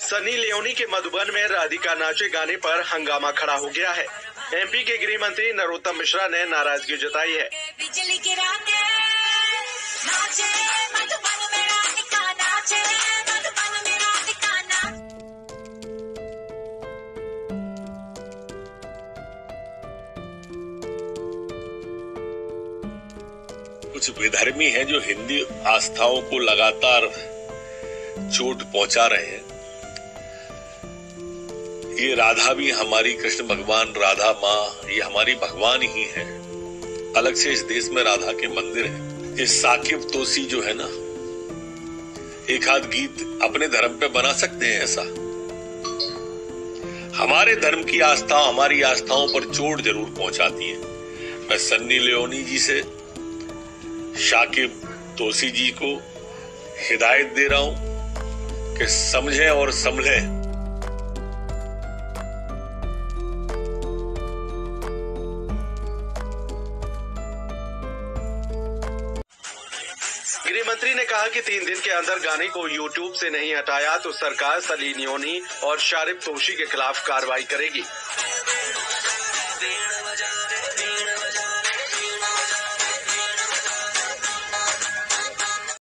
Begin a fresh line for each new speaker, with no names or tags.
Sunny Leone के मधुबन में राधिका नाचे गाने पर हंगामा खड़ा हो गया है। एमपी के गृह मंत्री नरोत्तम मिश्रा ने नाराजगी जताई है।
कुछ विधर्मी हैं जो हिंदी आस्थाओं को लगातार चोट पहुंचा रहे हैं। ये राधा भी हमारी, कृष्ण भगवान, राधा माँ, ये हमारी भगवान ही है। अलग से इस देश में राधा के मंदिर है। ये साकिब तोसी जो है ना, एक आध गीत अपने धर्म पे बना सकते हैं ऐसा? हमारे धर्म की आस्था हमारी आस्थाओं पर चोट जरूर पहुंचाती है। मैं सन्नी लियोनी जी से शाकिब तोसी जी को हिदायत दे रहा हूं कि समझें और संभलें।
गृह मंत्री ने कहा कि 3 दिन के अंदर गाने को यूट्यूब से नहीं हटाया तो सरकार सनी लियोनी और शाकिब तोसी के खिलाफ कार्रवाई करेगी।